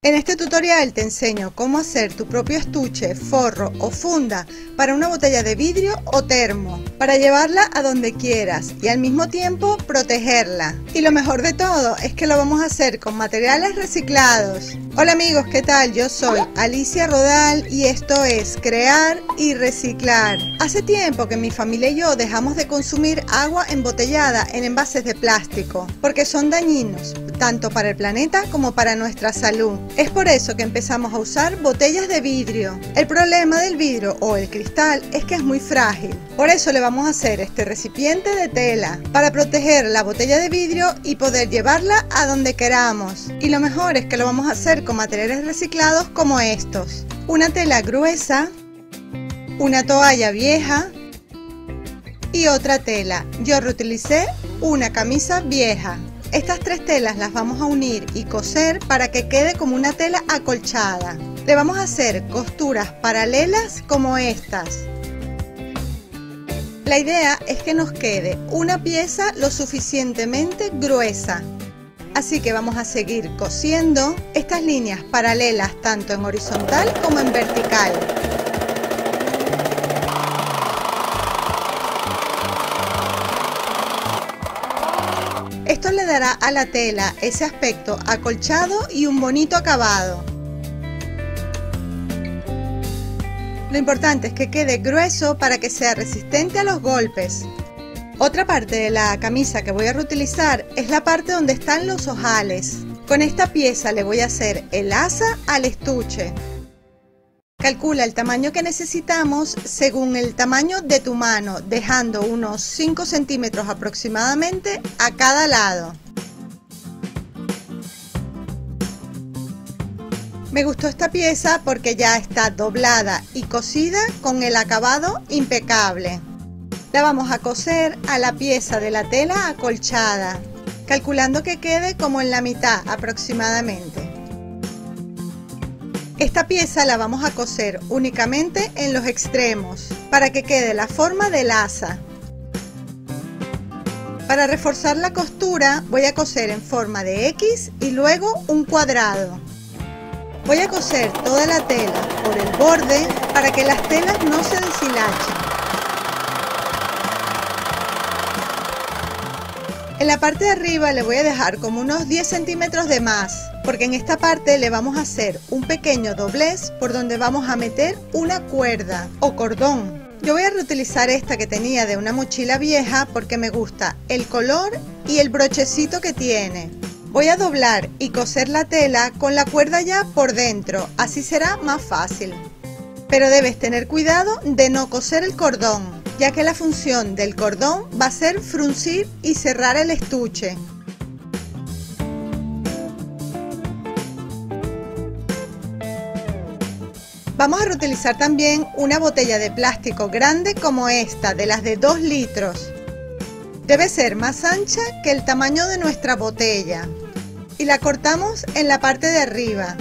En este tutorial te enseño cómo hacer tu propio estuche, forro o funda para una botella de vidrio o termo, para llevarla a donde quieras y al mismo tiempo protegerla. Y lo mejor de todo es que lo vamos a hacer con materiales reciclados. Hola amigos, ¿qué tal? Yo soy Alicia Rodal y esto es Crear y Reciclar. Hace tiempo que mi familia y yo dejamos de consumir agua embotellada en envases de plástico, porque son dañinos, tanto para el planeta como para nuestra salud. Es por eso que empezamos a usar botellas de vidrio. El problema del vidrio o el cristal es que es muy frágil. Por eso le vamos a hacer este recipiente de tela para proteger la botella de vidrio y poder llevarla a donde queramos. Y lo mejor es que lo vamos a hacer con materiales reciclados como estos: una tela gruesa, una toalla vieja y otra tela. Yo reutilicé una camisa vieja. Estas tres telas las vamos a unir y coser para que quede como una tela acolchada. Le vamos a hacer costuras paralelas como estas. La idea es que nos quede una pieza lo suficientemente gruesa. Así que vamos a seguir cosiendo estas líneas paralelas tanto en horizontal como en vertical. Esto le dará a la tela ese aspecto acolchado y un bonito acabado. Lo importante es que quede grueso para que sea resistente a los golpes. Otra parte de la camisa que voy a reutilizar es la parte donde están los ojales. Con esta pieza le voy a hacer el asa al estuche. Calcula el tamaño que necesitamos según el tamaño de tu mano, dejando unos 5 centímetros aproximadamente a cada lado. Me gustó esta pieza porque ya está doblada y cosida con el acabado impecable. La vamos a coser a la pieza de la tela acolchada, calculando que quede como en la mitad aproximadamente. Esta pieza la vamos a coser únicamente en los extremos para que quede la forma del asa. Para reforzar la costura voy a coser en forma de X y luego un cuadrado. Voy a coser toda la tela por el borde para que las telas no se deshilachen. En la parte de arriba le voy a dejar como unos 10 centímetros de más, porque en esta parte le vamos a hacer un pequeño doblez por donde vamos a meter una cuerda o cordón. Yo voy a reutilizar esta que tenía de una mochila vieja porque me gusta el color y el brochecito que tiene. Voy a doblar y coser la tela con la cuerda ya por dentro, así será más fácil. Pero debes tener cuidado de no coser el cordón, ya que la función del cordón va a ser fruncir y cerrar el estuche. Vamos a reutilizar también una botella de plástico grande como esta, de las de 2 litros. Debe ser más ancha que el tamaño de nuestra botella. Y la cortamos en la parte de arriba.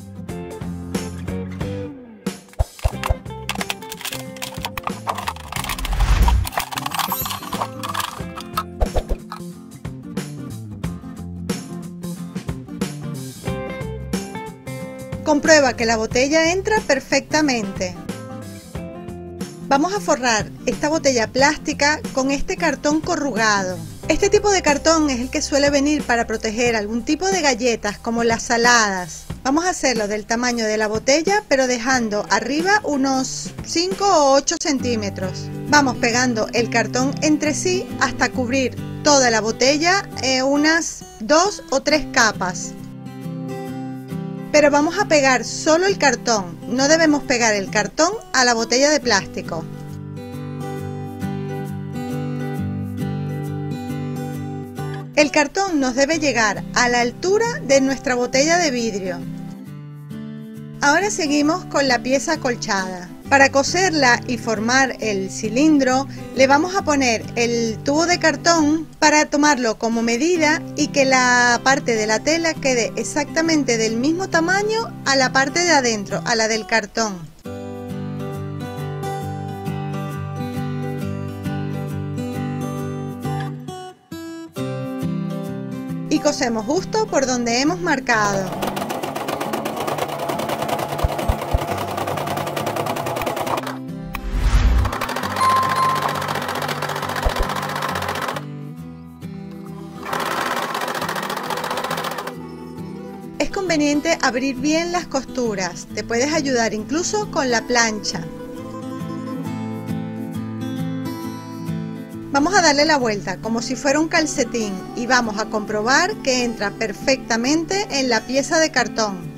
Comprueba que la botella entra perfectamente. Vamos a forrar esta botella plástica con este cartón corrugado. Este tipo de cartón es el que suele venir para proteger algún tipo de galletas como las saladas. Vamos a hacerlo del tamaño de la botella, pero dejando arriba unos 5 o 8 centímetros. Vamos pegando el cartón entre sí hasta cubrir toda la botella, unas 2 o 3 capas. Pero vamos a pegar solo el cartón, no debemos pegar el cartón a la botella de plástico. El cartón nos debe llegar a la altura de nuestra botella de vidrio. Ahora seguimos con la pieza acolchada. Para coserla y formar el cilindro, le vamos a poner el tubo de cartón para tomarlo como medida y que la parte de la tela quede exactamente del mismo tamaño a la parte de adentro, a la del cartón. Y cosemos justo por donde hemos marcado. conveniente abrir bien las costuras, te puedes ayudar incluso con la plancha. Vamos a darle la vuelta como si fuera un calcetín y vamos a comprobar que entra perfectamente en la pieza de cartón.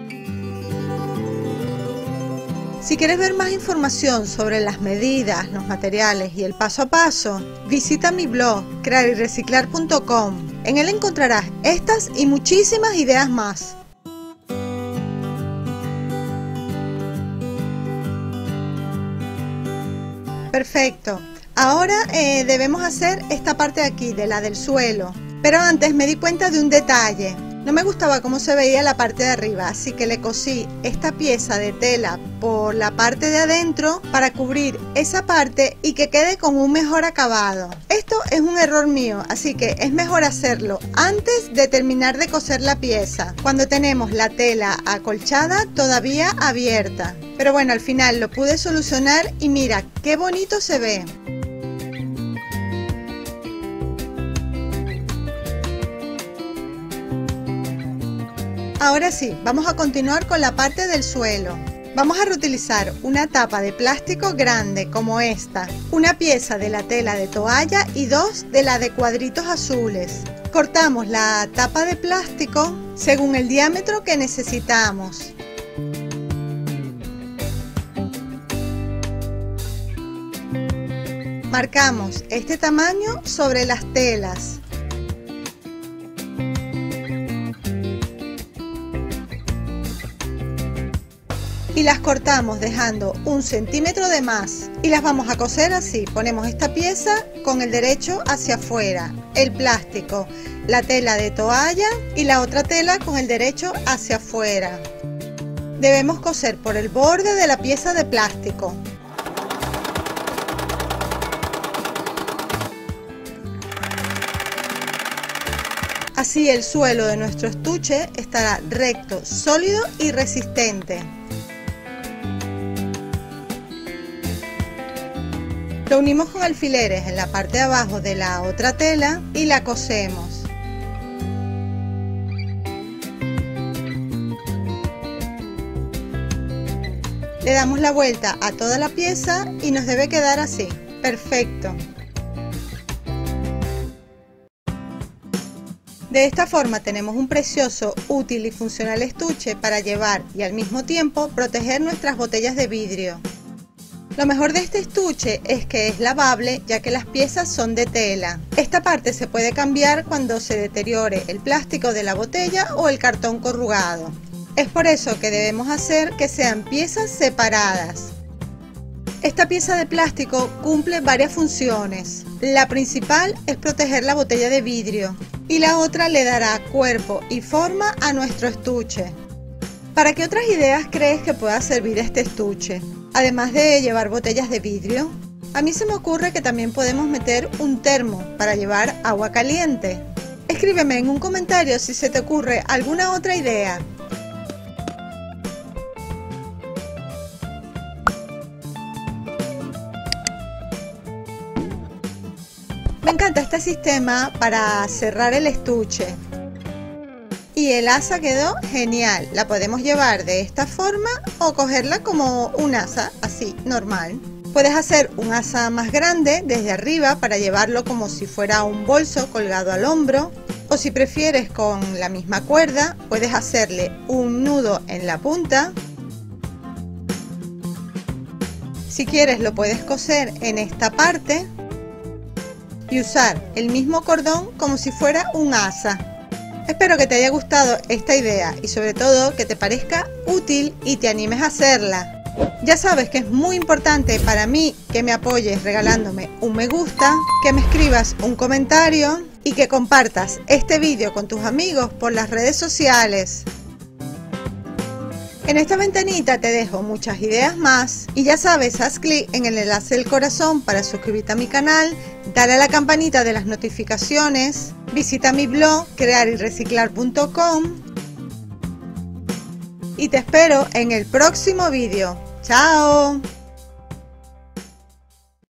Si quieres ver más información sobre las medidas, los materiales y el paso a paso, visita mi blog crearirreciclar.com. En él encontrarás estas y muchísimas ideas más. Perfecto. Ahora debemos hacer esta parte de aquí, de la del suelo. Pero antes me di cuenta de un detalle. No me gustaba cómo se veía la parte de arriba, así que le cosí esta pieza de tela por la parte de adentro para cubrir esa parte y que quede con un mejor acabado. Esto es un error mío, así que es mejor hacerlo antes de terminar de coser la pieza, cuando tenemos la tela acolchada todavía abierta. Pero bueno, al final lo pude solucionar y mira qué bonito se ve. Ahora sí, vamos a continuar con la parte del suelo. Vamos a reutilizar una tapa de plástico grande como esta, una pieza de la tela de toalla y dos de la de cuadritos azules. Cortamos la tapa de plástico según el diámetro que necesitamos. Marcamos este tamaño sobre las telas. Y las cortamos dejando 1 centímetro de más y las vamos a coser así. Ponemos esta pieza con el derecho hacia afuera, el plástico, la tela de toalla y la otra tela con el derecho hacia afuera. Debemos coser por el borde de la pieza de plástico. Así el suelo de nuestro estuche estará recto, sólido y resistente. Lo unimos con alfileres en la parte de abajo de la otra tela y la cosemos. Le damos la vuelta a toda la pieza y nos debe quedar así. Perfecto. De esta forma tenemos un precioso, útil y funcional estuche para llevar y al mismo tiempo proteger nuestras botellas de vidrio. Lo mejor de este estuche es que es lavable, ya que las piezas son de tela. Esta parte se puede cambiar cuando se deteriore el plástico de la botella o el cartón corrugado. Es por eso que debemos hacer que sean piezas separadas. Esta pieza de plástico cumple varias funciones. La principal es proteger la botella de vidrio y la otra le dará cuerpo y forma a nuestro estuche. ¿Para qué otras ideas crees que pueda servir este estuche? Además de llevar botellas de vidrio, a mí se me ocurre que también podemos meter un termo para llevar agua caliente. Escríbeme en un comentario si se te ocurre alguna otra idea. Me encanta este sistema para cerrar el estuche. Y el asa quedó genial. La podemos llevar de esta forma o cogerla como un asa, así, normal. Puedes hacer un asa más grande desde arriba para llevarlo como si fuera un bolso colgado al hombro. O si prefieres con la misma cuerda, puedes hacerle un nudo en la punta. Si quieres lo puedes coser en esta parte y usar el mismo cordón como si fuera un asa. Espero que te haya gustado esta idea y sobre todo que te parezca útil y te animes a hacerla. Ya sabes que es muy importante para mí que me apoyes regalándome un me gusta, que me escribas un comentario y que compartas este vídeo con tus amigos por las redes sociales. En esta ventanita te dejo muchas ideas más y ya sabes, haz clic en el enlace del corazón para suscribirte a mi canal, dale a la campanita de las notificaciones, visita mi blog crearirreciclar.com y te espero en el próximo vídeo. ¡Chao!